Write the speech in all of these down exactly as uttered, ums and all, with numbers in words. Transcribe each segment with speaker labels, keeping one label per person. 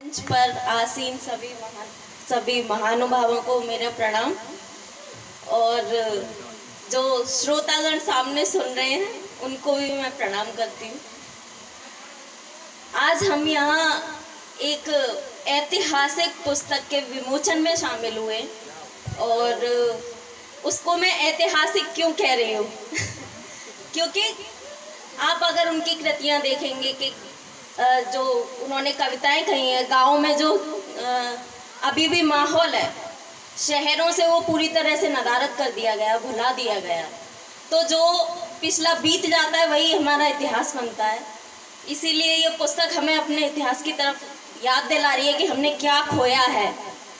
Speaker 1: मंच पर आसीन सभी महान सभी महानुभावों को मेरा प्रणाम, और जो श्रोतागण सामने सुन रहे हैं उनको भी मैं प्रणाम करती हूँ। आज हम यहाँ एक ऐतिहासिक पुस्तक के विमोचन में शामिल हुए, और उसको मैं ऐतिहासिक क्यों कह रही हूँ क्योंकि आप अगर उनकी कृतियाँ देखेंगे कि जो उन्होंने कविताएं कही हैं, गाँव में जो अभी भी माहौल है, शहरों से वो पूरी तरह से नदारद कर दिया गया, भुला दिया गया। तो जो पिछला बीत जाता है वही हमारा इतिहास बनता है। इसीलिए ये पुस्तक हमें अपने इतिहास की तरफ याद दिला रही है कि हमने क्या खोया है,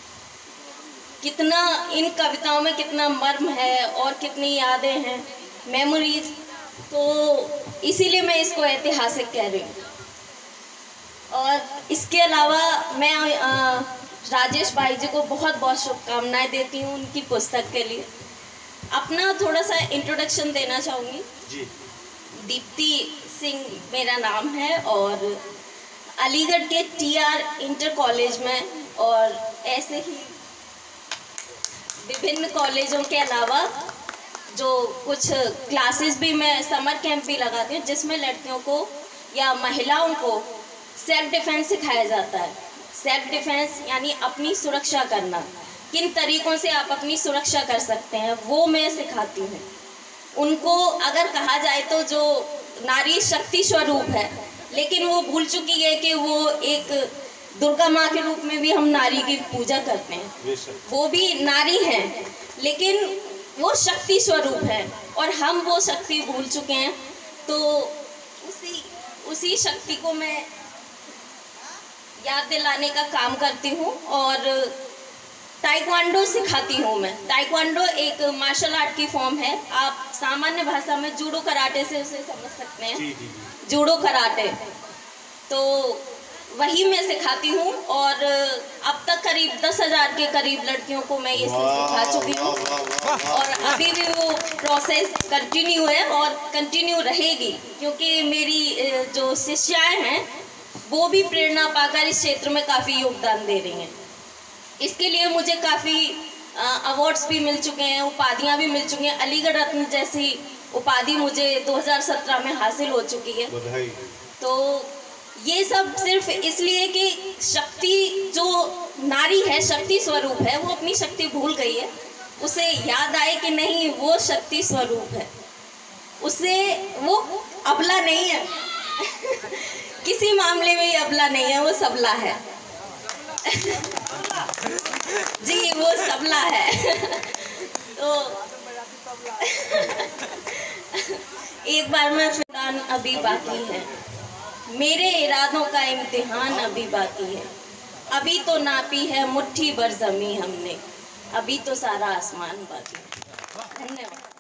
Speaker 1: कितना इन कविताओं में कितना मर्म है और कितनी यादें हैं, मेमोरीज। तो इसीलिए मैं इसको ऐतिहासिक कह रही हूँ। और इसके अलावा मैं आ, राजेश भाई जी को बहुत बहुत शुभकामनाएं देती हूँ उनकी पुस्तक के लिए। अपना थोड़ा सा इंट्रोडक्शन देना चाहूँगी जी। दीप्ति सिंह मेरा नाम है, और अलीगढ़ के टी आर इंटर कॉलेज में और ऐसे ही विभिन्न कॉलेजों के अलावा जो कुछ क्लासेस भी मैं समर कैंप भी लगाती हूँ, जिसमें लड़कियों को या महिलाओं को सेल्फ डिफेंस सिखाया जाता है। सेल्फ डिफेंस यानी अपनी सुरक्षा करना, किन तरीक़ों से आप अपनी सुरक्षा कर सकते हैं वो मैं सिखाती हूँ उनको। अगर कहा जाए तो जो नारी शक्ति स्वरूप है, लेकिन वो भूल चुकी है कि वो एक दुर्गा माँ के रूप में भी हम नारी की पूजा करते हैं। वो भी नारी है, लेकिन वो शक्ति स्वरूप है और हम वो शक्ति भूल चुके हैं। तो उसी उसी शक्ति को मैं याद दिलाने का काम करती हूँ, और ताइक्वांडो सिखाती हूँ मैं। ताइक्वांडो एक मार्शल आर्ट की फॉर्म है, आप सामान्य भाषा में जूडो कराटे से उसे समझ सकते हैं, जूडो कराटे। तो वही मैं सिखाती हूँ, और अब तक करीब दस हजार के करीब लड़कियों को मैं ये सिखा चुकी हूँ, और अभी भी वो प्रोसेस कंटिन्यू है और कंटिन्यू रहेगी, क्योंकि मेरी जो शिष्याएँ हैं वो भी प्रेरणा पाकर इस क्षेत्र में काफ़ी योगदान दे रही हैं। इसके लिए मुझे काफ़ी अवार्ड्स भी मिल चुके हैं, उपाधियाँ भी मिल चुकी हैं। अलीगढ़ रत्न जैसी उपाधि मुझे दो हज़ार सत्रह में हासिल हो चुकी है। तो ये सब सिर्फ इसलिए कि शक्ति जो नारी है, शक्ति स्वरूप है, वो अपनी शक्ति भूल गई है। उसे याद आए कि नहीं, वो शक्ति स्वरूप है, उसे वो अबला नहीं है किसी मामले में अबला नहीं है, वो सबला है जी, वो सबला है तो एक बार में फिदान अभी बाकी है, मेरे इरादों का इम्तिहान अभी बाकी है। अभी तो नापी है मुट्ठी भर ज़मीं हमने, अभी तो सारा आसमान बाकी है। धन्यवाद।